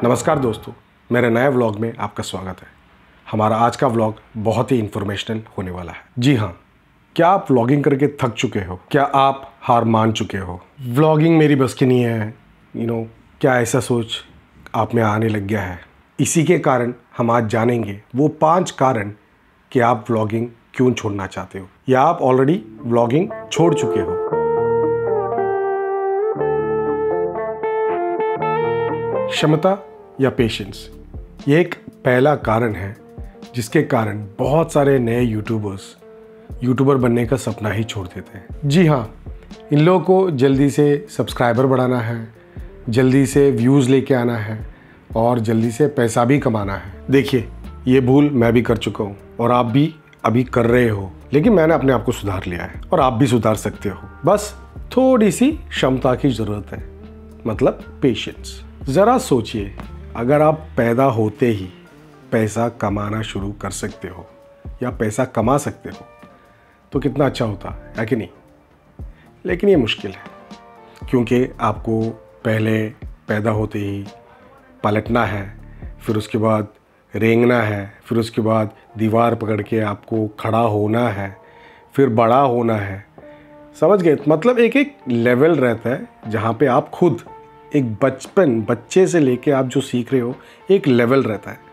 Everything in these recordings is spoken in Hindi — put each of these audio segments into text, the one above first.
नमस्कार दोस्तों, मेरे नए व्लॉग में आपका स्वागत है। हमारा आज का व्लॉग बहुत ही इंफॉर्मेशनल होने वाला है। जी हाँ, क्या आप व्लॉगिंग करके थक चुके हो? क्या आप हार मान चुके हो? व्लॉगिंग मेरी बस की नहीं है, क्या ऐसा सोच आप में आने लग गया है? इसी के कारण हम आज जानेंगे वो 5 कारण कि आप व्लॉगिंग क्यों छोड़ना चाहते हो या आप ऑलरेडी व्लॉगिंग छोड़ चुके हो। क्षमता या पेशेंस, ये एक पहला कारण है जिसके कारण बहुत सारे नए यूट्यूबर बनने का सपना ही छोड़ देते हैं। जी हाँ, इन लोगों को जल्दी से सब्सक्राइबर बढ़ाना है, जल्दी से व्यूज़ लेके आना है और जल्दी से पैसा भी कमाना है। देखिए, ये भूल मैं भी कर चुका हूँ और आप भी अभी कर रहे हो, लेकिन मैंने अपने आप को सुधार लिया है और आप भी सुधार सकते हो। बस थोड़ी सी क्षमता की ज़रूरत है, मतलब पेशेंस। ज़रा सोचिए, अगर आप पैदा होते ही पैसा कमाना शुरू कर सकते हो या पैसा कमा सकते हो तो कितना अच्छा होता है कि नहीं? लेकिन ये मुश्किल है, क्योंकि आपको पहले पैदा होते ही पलटना है, फिर उसके बाद रेंगना है, फिर उसके बाद दीवार पकड़ के आपको खड़ा होना है, फिर बड़ा होना है। समझ गए? मतलब एक लेवल रहता है जहाँ पे आप खुद एक बच्चे से लेके आप जो सीख रहे हो, एक लेवल रहता है,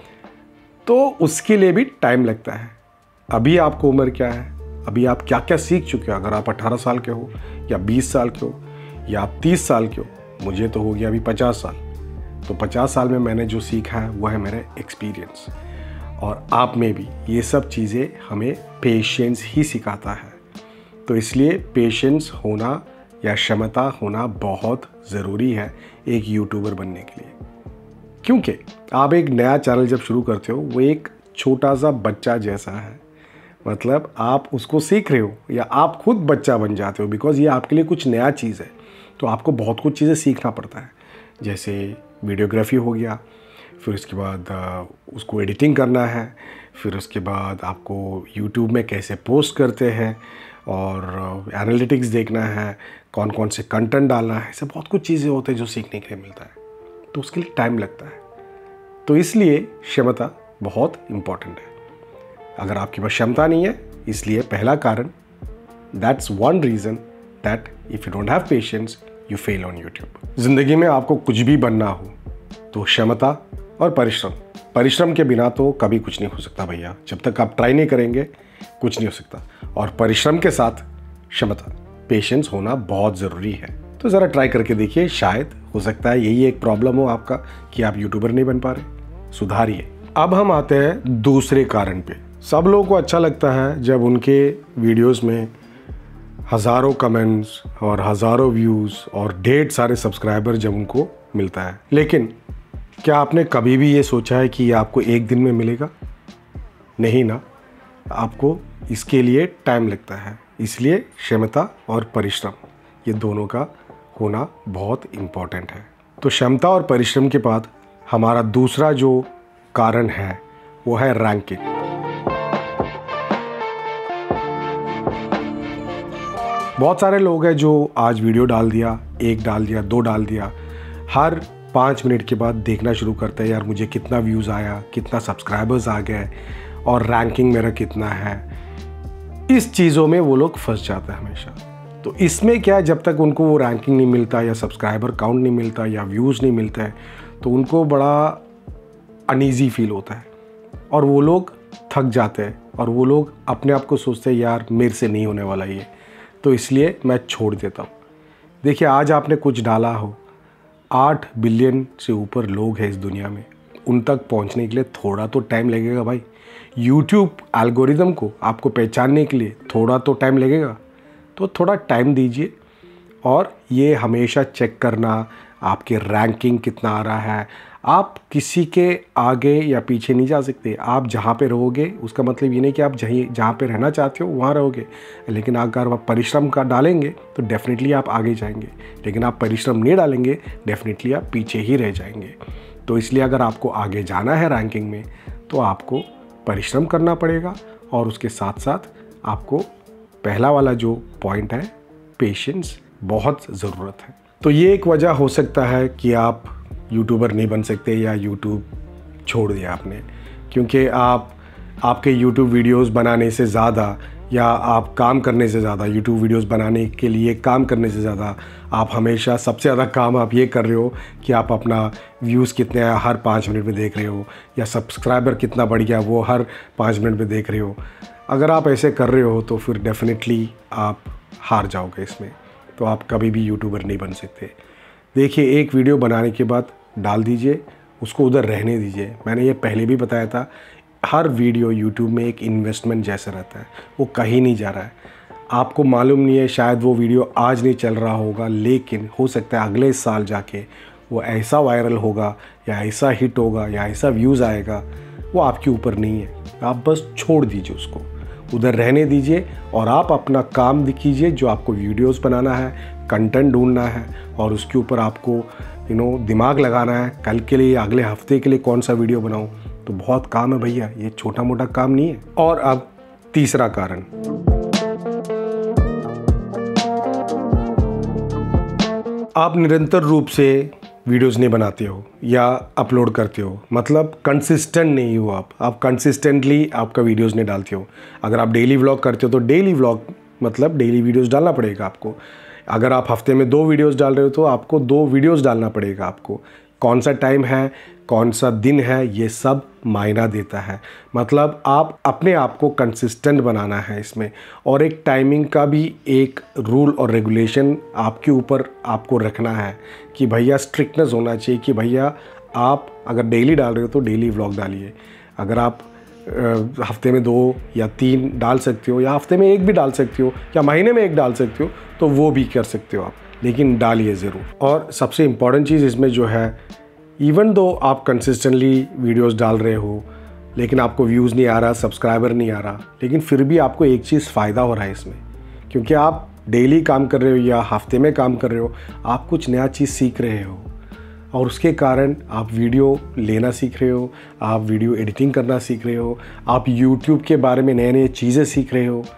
तो उसके लिए भी टाइम लगता है। अभी आपको उम्र क्या है, अभी आप क्या क्या सीख चुके हो? अगर आप 18 साल के हो या 20 साल के हो या आप 30 साल के हो, मुझे तो हो गया अभी 50 साल, तो 50 साल में मैंने जो सीखा है वो है मेरा एक्सपीरियंस। और आप में भी ये सब चीज़ें हमें पेशेंस ही सिखाता है। तो इसलिए पेशेंस होना या क्षमता होना बहुत ज़रूरी है एक यूट्यूबर बनने के लिए। क्योंकि आप एक नया चैनल जब शुरू करते हो, वो एक छोटा सा बच्चा जैसा है। मतलब आप उसको सीख रहे हो या आप खुद बच्चा बन जाते हो, बिकॉज़ ये आपके लिए कुछ नया चीज़ है। तो आपको बहुत कुछ चीज़ें सीखना पड़ता है, जैसे वीडियोग्राफी हो गया, फिर उसके बाद उसको एडिटिंग करना है, फिर उसके बाद आपको यूट्यूब में कैसे पोस्ट करते हैं और एनालिटिक्स देखना है, कौन कौन से कंटेंट डालना है। ऐसे बहुत कुछ चीज़ें होते हैं जो सीखने के लिए मिलता है, तो उसके लिए टाइम लगता है। तो इसलिए क्षमता बहुत इम्पॉर्टेंट है। अगर आपके पास क्षमता नहीं है, इसलिए पहला कारण, that's one reason that if you don't have patience you fail on YouTube. ज़िंदगी में आपको कुछ भी बनना हो तो क्षमता और परिश्रम के बिना तो कभी कुछ नहीं हो सकता भैया। जब तक आप ट्राई नहीं करेंगे कुछ नहीं हो सकता। और परिश्रम के साथ क्षमता, पेशेंस होना बहुत ज़रूरी है। तो ज़रा ट्राई करके देखिए, शायद हो सकता है यही एक प्रॉब्लम हो आपका कि आप यूट्यूबर नहीं बन पा रहे। सुधारिए। अब हम आते हैं दूसरे कारण पे। सब लोगों को अच्छा लगता है जब उनके वीडियोस में हज़ारों कमेंट्स और हज़ारों व्यूज़ और ढेर सारे सब्सक्राइबर जब उनको मिलता है। लेकिन क्या आपने कभी भी ये सोचा है कि ये आपको एक दिन में मिलेगा? नहीं ना, आपको इसके लिए टाइम लगता है। इसलिए क्षमता और परिश्रम, ये दोनों का होना बहुत इम्पॉर्टेंट है। तो क्षमता और परिश्रम के बाद हमारा दूसरा जो कारण है वो है रैंकिंग। बहुत सारे लोग हैं जो आज वीडियो डाल दिया, 1 डाल दिया, 2 डाल दिया, हर 5 मिनट के बाद देखना शुरू करते हैं, यार मुझे कितना व्यूज़ आया, कितना सब्सक्राइबर्स आ गए और रैंकिंग मेरा कितना है। इस चीज़ों में वो लोग फंस जाते हैं हमेशा। तो इसमें क्या है, जब तक उनको वो रैंकिंग नहीं मिलता या सब्सक्राइबर काउंट नहीं मिलता या व्यूज़ नहीं मिलता है, तो उनको बड़ा अनईज़ी फील होता है और वो लोग थक जाते हैं और वो लोग अपने आप को सोचते हैं, यार मेरे से नहीं होने वाला ये, तो इसलिए मैं छोड़ देता हूँ। देखिए, आज आपने कुछ डाला हो, 8 बिलियन से ऊपर लोग हैं इस दुनिया में, उन तक पहुँचने के लिए थोड़ा तो टाइम लगेगा भाई। यूट्यूब एल्गोरिदम को आपको पहचानने के लिए थोड़ा तो टाइम लगेगा। तो थोड़ा टाइम दीजिए और ये हमेशा चेक करना आपके रैंकिंग कितना आ रहा है। आप किसी के आगे या पीछे नहीं जा सकते। आप जहाँ पे रहोगे उसका मतलब ये नहीं कि आप जहाँ पे रहना चाहते हो वहाँ रहोगे, लेकिन अगर आप परिश्रम का डालेंगे तो डेफिनेटली आप आगे जाएंगे, लेकिन आप परिश्रम नहीं डालेंगे डेफिनेटली आप पीछे ही रह जाएंगे। तो इसलिए अगर आपको आगे जाना है रैंकिंग में तो आपको परिश्रम करना पड़ेगा और उसके साथ साथ आपको पहला वाला जो पॉइंट है, पेशेंस, बहुत ज़रूरत है। तो ये एक वजह हो सकता है कि आप यूट्यूबर नहीं बन सकते या यूट्यूब छोड़ दिया आपने, क्योंकि आपके यूट्यूब वीडियोस बनाने से ज़्यादा या आप काम करने से ज़्यादा, यूट्यूब वीडियोस बनाने के लिए काम करने से ज़्यादा आप हमेशा सबसे ज़्यादा काम आप ये कर रहे हो कि आप अपना व्यूज़ कितने हर 5 मिनट में देख रहे हो या सब्सक्राइबर कितना बढ़ गया वो हर 5 मिनट में देख रहे हो। अगर आप ऐसे कर रहे हो तो फिर डेफिनेटली आप हार जाओगे इसमें, तो आप कभी भी यूट्यूबर नहीं बन सकते। देखिए, एक वीडियो बनाने के बाद डाल दीजिए, उसको उधर रहने दीजिए। मैंने ये पहले भी बताया था, हर वीडियो यूट्यूब में एक इन्वेस्टमेंट जैसा रहता है, वो कहीं नहीं जा रहा है। आपको मालूम नहीं है, शायद वो वीडियो आज नहीं चल रहा होगा, लेकिन हो सकता है अगले साल जाके वो ऐसा वायरल होगा या ऐसा हिट होगा या ऐसा व्यूज़ आएगा, वो आपके ऊपर नहीं है। आप बस छोड़ दीजिए, उसको उधर रहने दीजिए और आप अपना काम दिखीजिए, जो आपको वीडियोस बनाना है, कंटेंट ढूंढना है और उसके ऊपर आपको दिमाग लगाना है, कल के लिए अगले हफ्ते के लिए कौन सा वीडियो बनाऊं। तो बहुत काम है भैया, ये छोटा मोटा काम नहीं है। और अब तीसरा कारण, आप निरंतर रूप से वीडियोस नहीं बनाते हो या अपलोड करते हो, मतलब कंसिस्टेंट नहीं हो आप कंसिस्टेंटली आपका वीडियोस नहीं डालते हो। अगर आप डेली व्लॉग करते हो तो डेली व्लॉग मतलब डेली वीडियोस डालना पड़ेगा आपको। अगर आप हफ्ते में 2 वीडियोस डाल रहे हो तो आपको 2 वीडियोस डालना पड़ेगा आपको। कौन सा टाइम है, कौन सा दिन है, ये सब मायना देता है। मतलब आप अपने आप को कंसिस्टेंट बनाना है इसमें, और एक टाइमिंग का भी एक रूल और रेगुलेशन आपके ऊपर आपको रखना है कि भैया स्ट्रिक्टनेस होना चाहिए कि भैया आप अगर डेली डाल रहे हो तो डेली व्लॉग डालिए। अगर आप हफ्ते में 2 या 3 डाल सकते हो या हफ्ते में 1 भी डाल सकते हो या महीने में 1 डाल सकते हो तो वो भी कर सकते हो आप, लेकिन डालिए ज़रूर। और सबसे इम्पॉर्टेंट चीज़ इसमें जो है, इवन दो आप कंसिस्टेंटली वीडियोस डाल रहे हो लेकिन आपको व्यूज़ नहीं आ रहा, सब्सक्राइबर नहीं आ रहा, लेकिन फिर भी आपको एक चीज़ फ़ायदा हो रहा है इसमें, क्योंकि आप डेली काम कर रहे हो या हफ्ते में काम कर रहे हो, आप कुछ नया चीज़ सीख रहे हो और उसके कारण आप वीडियो लेना सीख रहे हो, आप वीडियो एडिटिंग करना सीख रहे हो, आप यूट्यूब के बारे में नए नए चीज़ें सीख रहे हो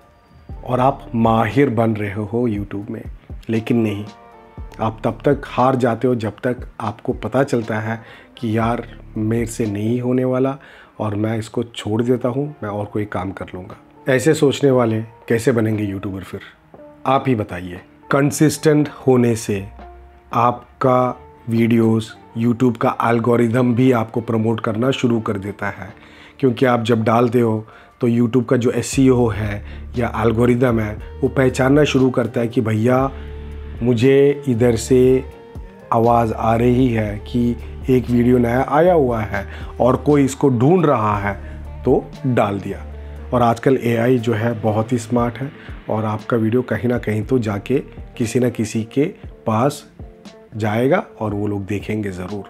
और आप माहिर बन रहे हो यूट्यूब में। लेकिन नहीं, आप तब तक हार जाते हो जब तक आपको पता चलता है कि यार मेरे से नहीं होने वाला और मैं इसको छोड़ देता हूँ, मैं और कोई काम कर लूँगा। ऐसे सोचने वाले कैसे बनेंगे यूट्यूबर फिर? आप ही बताइए। कंसिस्टेंट होने से आपका वीडियोस यूट्यूब का एल्गोरिदम भी आपको प्रमोट करना शुरू कर देता है, क्योंकि आप जब डालते हो तो यूट्यूब का जो SEO है या एल्गोरिदम है वो पहचानना शुरू करता है कि भैया मुझे इधर से आवाज़ आ रही है कि एक वीडियो नया आया हुआ है और कोई इसको ढूंढ रहा है, तो डाल दिया। और आजकल AI जो है बहुत ही स्मार्ट है और आपका वीडियो कहीं ना कहीं तो जाके किसी न किसी के पास जाएगा और वो लोग देखेंगे ज़रूर।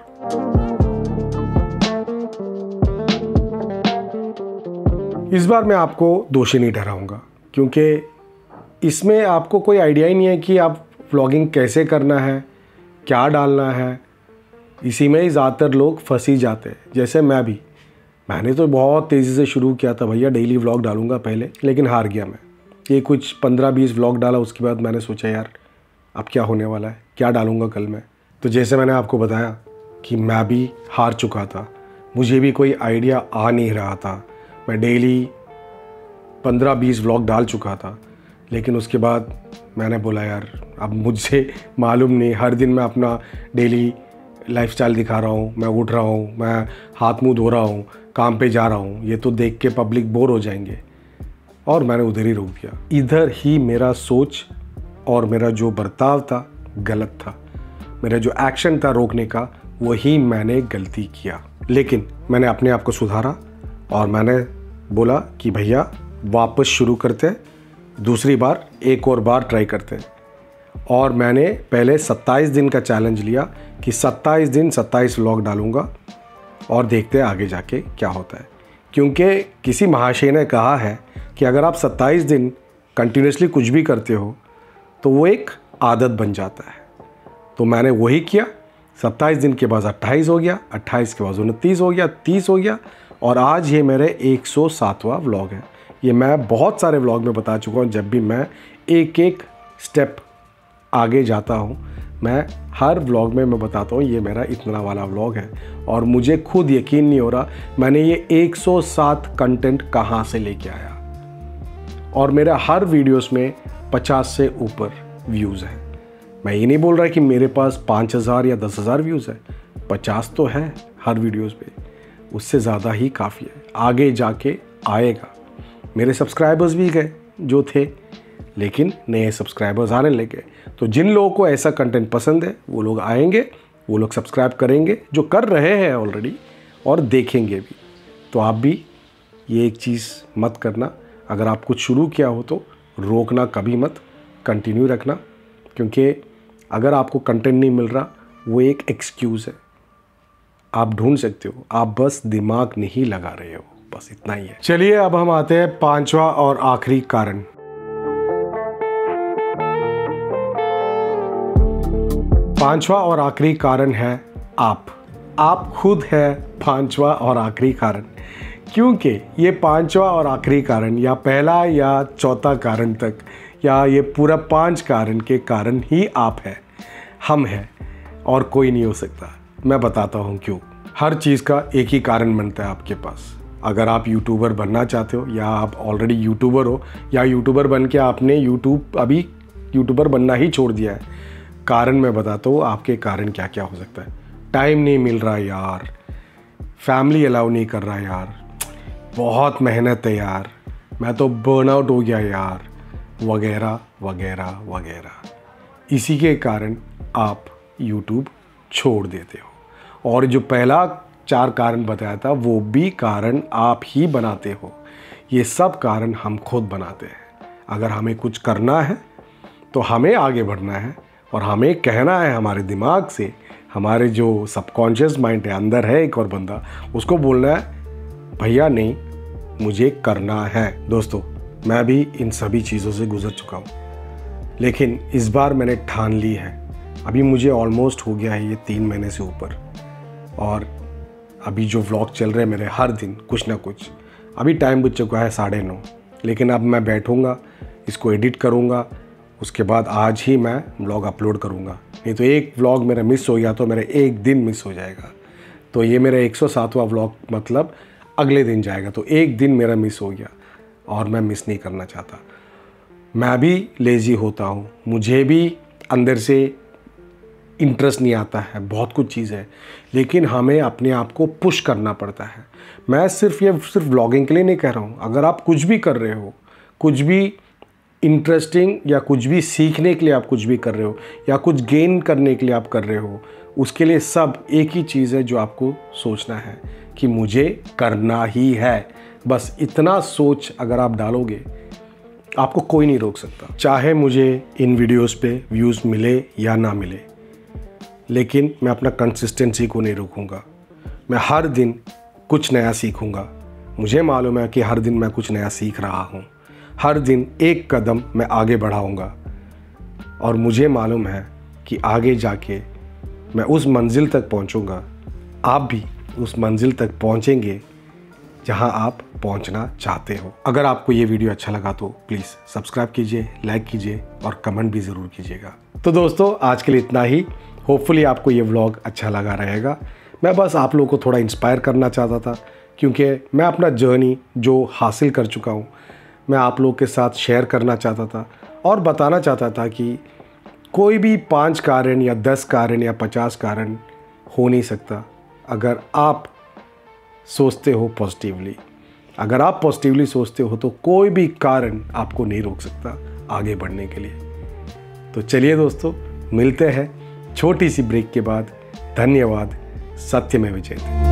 इस बार मैं आपको दोषी नहीं ठहराऊंगा, क्योंकि इसमें आपको कोई आइडिया ही नहीं है कि आप व्लॉगिंग कैसे करना है, क्या डालना है। इसी में ही ज़्यादातर लोग फंस ही जाते हैं, जैसे मैंने तो बहुत तेज़ी से शुरू किया था भैया, डेली व्लॉग डालूंगा पहले, लेकिन हार गया मैं। ये कुछ 15-20 व्लॉग डाला, उसके बाद मैंने सोचा यार अब क्या होने वाला है, क्या डालूंगा कल मैं। तो जैसे मैंने आपको बताया कि मैं भी हार चुका था, मुझे भी कोई आइडिया आ नहीं रहा था। मैं डेली 15-20 व्लॉग डाल चुका था, लेकिन उसके बाद मैंने बोला यार अब मुझसे मालूम नहीं, हर दिन मैं अपना डेली लाइफस्टाइल दिखा रहा हूँ, मैं उठ रहा हूँ, मैं हाथ मुंह धो रहा हूँ, काम पे जा रहा हूँ, ये तो देख के पब्लिक बोर हो जाएंगे। और मैंने उधर ही रोक दिया। इधर ही मेरा सोच और मेरा जो बर्ताव था गलत था, मेरा जो एक्शन था रोकने का, वही मैंने गलती किया। लेकिन मैंने अपने आप को सुधारा और मैंने बोला कि भैया वापस शुरू करते, दूसरी बार एक और बार ट्राई करते। और मैंने पहले 27 दिन का चैलेंज लिया कि 27 दिन 27 व्लॉग डालूंगा और देखते हैं आगे जाके क्या होता है। क्योंकि किसी महाशय ने कहा है कि अगर आप 27 दिन कंटिन्यूसली कुछ भी करते हो तो वो एक आदत बन जाता है। तो मैंने वही किया। 27 दिन के बाद 28 हो गया, 28 के बाद 29 हो गया, 30 हो गया और आज ये मेरे 107वां व्लॉग है। ये मैं बहुत सारे व्लॉग में बता चुका हूँ। जब भी मैं एक एक स्टेप आगे जाता हूँ मैं हर व्लॉग में मैं बताता हूँ ये मेरा इतना वाला व्लॉग है, और मुझे खुद यकीन नहीं हो रहा मैंने ये 107 कंटेंट कहाँ से लेके आया। और मेरा हर वीडियोस में 50 से ऊपर व्यूज़ है। मैं ये नहीं बोल रहा कि मेरे पास 5000 या 10,000 व्यूज़ है, 50 तो है हर वीडियोस पे, उससे ज़्यादा ही काफ़ी है। आगे जाके आएगा। मेरे सब्सक्राइबर्स भी गए जो थे, लेकिन नए सब्सक्राइबर्स आने लगे। तो जिन लोगों को ऐसा कंटेंट पसंद है वो लोग आएंगे, वो लोग सब्सक्राइब करेंगे, जो कर रहे हैं ऑलरेडी, और देखेंगे भी। तो आप भी ये एक चीज़ मत करना, अगर आप कुछ शुरू किया हो तो रोकना कभी मत, कंटिन्यू रखना। क्योंकि अगर आपको कंटेंट नहीं मिल रहा वो एक एक्सक्यूज़ है, आप ढूंढ सकते हो, आप बस दिमाग नहीं लगा रहे हो, बस इतना ही है। चलिए अब हम आते हैं 5वां और आखिरी कारण। 5वां और आखिरी कारण है आप खुद है 5वां और आखिरी कारण। क्योंकि ये 5वां और आखिरी कारण, या पहला या चौथा कारण तक, या ये पूरा 5 कारण के कारण ही आप है, हम हैं, और कोई नहीं हो सकता। मैं बताता हूँ क्यों। हर चीज़ का एक ही कारण बनता है आपके पास। अगर आप यूट्यूबर बनना चाहते हो, या आप ऑलरेडी यूट्यूबर हो, या यूट्यूबर बन के आपने अभी यूट्यूबर बनना ही छोड़ दिया है, कारण मैं बताता हूँ आपके कारण क्या क्या हो सकता है। टाइम नहीं मिल रहा यार, फैमिली अलाउ नहीं कर रहा यार, बहुत मेहनत है यार, मैं तो बर्नआउट हो गया यार, वगैरह वगैरह वगैरह। इसी के कारण आप यूट्यूब छोड़ देते हो। और जो पहला 4 कारण बताया था वो भी कारण आप ही बनाते हो। ये सब कारण हम खुद बनाते हैं। अगर हमें कुछ करना है तो हमें आगे बढ़ना है, और हमें कहना है हमारे दिमाग से, हमारे जो सबकॉन्शियस माइंड है, अंदर है एक और बंदा, उसको बोलना है भैया नहीं, मुझे करना है। दोस्तों, मैं भी इन सभी चीज़ों से गुजर चुका हूँ, लेकिन इस बार मैंने ठान ली है। अभी मुझे ऑलमोस्ट हो गया है ये 3 महीने से ऊपर, और अभी जो व्लॉग चल रहे हैं मेरे हर दिन कुछ ना कुछ। अभी टाइम बच चुका है 9:30, लेकिन अब मैं बैठूँगा, इसको एडिट करूँगा, उसके बाद आज ही मैं व्लॉग अपलोड करूँगा। नहीं तो एक व्लॉग मेरा मिस हो गया तो मेरा एक दिन मिस हो जाएगा। तो ये मेरा 107वां व्लॉग मतलब अगले दिन जाएगा, तो एक दिन मेरा मिस हो गया, और मैं मिस नहीं करना चाहता। मैं भी लेज़ी होता हूँ, मुझे भी अंदर से इंटरेस्ट नहीं आता है, बहुत कुछ चीज़ है, लेकिन हमें अपने आप को पुश करना पड़ता है। मैं सिर्फ व्लॉगिंग के लिए नहीं कह रहा हूँ। अगर आप कुछ भी कर रहे हो, कुछ भी इंटरेस्टिंग या कुछ भी सीखने के लिए आप कुछ भी कर रहे हो, या कुछ गेन करने के लिए आप कर रहे हो, उसके लिए सब एक ही चीज़ है जो आपको सोचना है कि मुझे करना ही है। बस इतना सोच अगर आप डालोगे, आपको कोई नहीं रोक सकता। चाहे मुझे इन वीडियोस पे व्यूज़ मिले या ना मिले, लेकिन मैं अपना कंसिस्टेंसी को नहीं रोकूंगा। मैं हर दिन कुछ नया सीखूंगा। मुझे मालूम है कि हर दिन मैं कुछ नया सीख रहा हूँ, हर दिन एक कदम मैं आगे बढ़ाऊंगा, और मुझे मालूम है कि आगे जाके मैं उस मंजिल तक पहुँचूंगा। आप भी उस मंजिल तक पहुँचेंगे जहाँ आप पहुँचना चाहते हो। अगर आपको ये वीडियो अच्छा लगा तो प्लीज़ सब्सक्राइब कीजिए, लाइक कीजिए, और कमेंट भी ज़रूर कीजिएगा। तो दोस्तों, आज के लिए इतना ही। होपफुली आपको ये व्लॉग अच्छा लगा रहेगा। मैं बस आप लोगों को थोड़ा इंस्पायर करना चाहता था, क्योंकि मैं अपना जर्नी जो हासिल कर चुका हूँ मैं आप लोगों के साथ शेयर करना चाहता था, और बताना चाहता था कि कोई भी 5 कारण या 10 कारण या 50 कारण हो नहीं सकता अगर आप सोचते हो पॉजिटिवली। अगर आप पॉजिटिवली सोचते हो तो कोई भी कारण आपको नहीं रोक सकता आगे बढ़ने के लिए। तो चलिए दोस्तों, मिलते हैं छोटी सी ब्रेक के बाद। धन्यवाद। सत्यमेव जयते।